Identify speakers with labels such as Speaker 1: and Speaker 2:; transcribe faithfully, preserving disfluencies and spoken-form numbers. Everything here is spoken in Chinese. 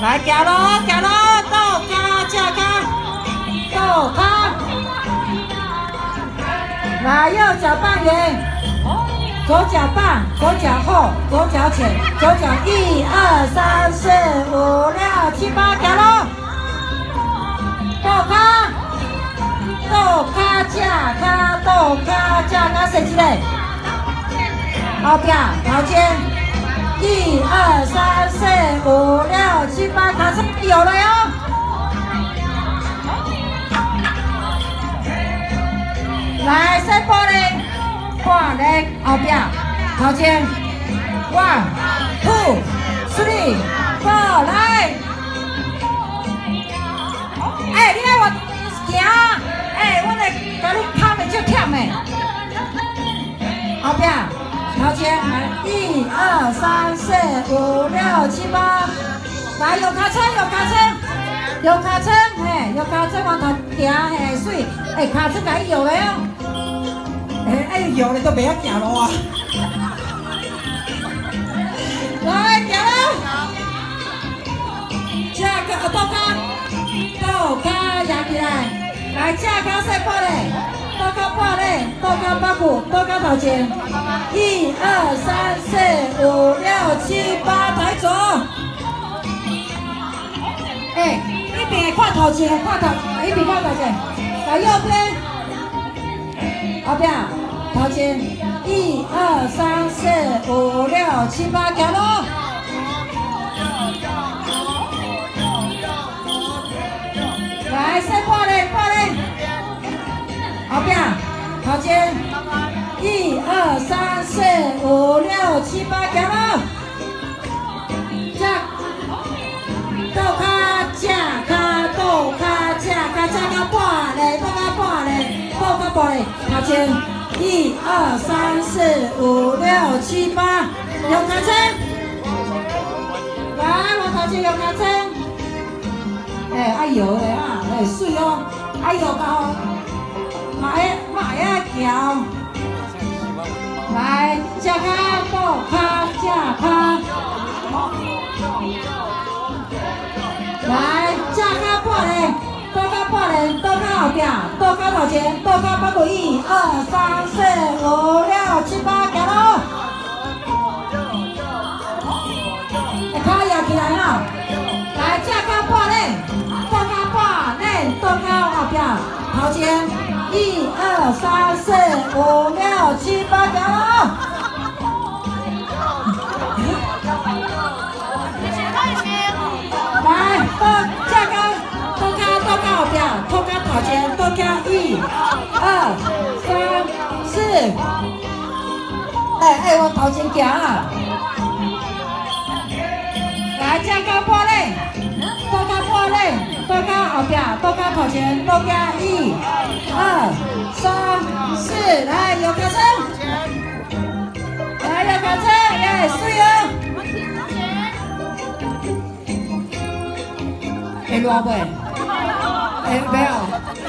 Speaker 1: 来行咯，行咯，倒脚架脚，倒脚。来右脚半圆，左脚半，左脚后，左脚前，左脚一二三四五六七八，行咯。倒脚，倒脚架脚，倒脚架脚，升起来。后边头肩。 一二三四五六七八，卡车有了哟！来，伸玻璃，挂嘞，后边，头前 ，one two three four， 来！哎，你爱我行？哎，我来甲你拍的足忝的，后边。 头前来，一二三四五六七八，来有卡车有卡车有卡车，嘿有卡车往头行，嘿水，哎卡车该摇的哦，哎哎摇的都袂晓行路啊，来行咯，架脚倒脚，倒脚扬起来，来架脚伸玻璃。 倒脚半嘞，倒脚八股，倒脚头前，一二三四五六七八，抬左。哎，一边看头前，看头，一边看头前，来右边，后边，头前，一二三四五六七八，行咯。来，伸半嘞，半嘞。 后边，头前，一二三四五六七八，行咯。架，倒脚架脚，倒脚架脚，架脚半嘞，倒脚半嘞，倒脚半嘞。头前，一二三四五六七八，有卡车。来，我头前有卡车。哎，爱摇的啊，哎水哦，爱摇到。 马呀马呀桥，来架脚倒脚架脚，来架脚半嘞，倒脚半嘞，倒脚后边，倒脚头前，倒脚八股，一二三四五六七八，行咯。脚摇起来哈，来架脚半嘞，倒脚半嘞，倒脚后边，头前。 一二三四五六七八，行咯。来，倒架脚，倒脚倒脚后边，倒脚头前，倒脚一、二、三、四。哎哎，我头前行啊。来，架脚半嘞，倒脚半嘞，倒脚后边，倒脚头前，倒脚一。 二三四，来有卡车，来有卡车，耶，水哦。会热袂？会袂哦。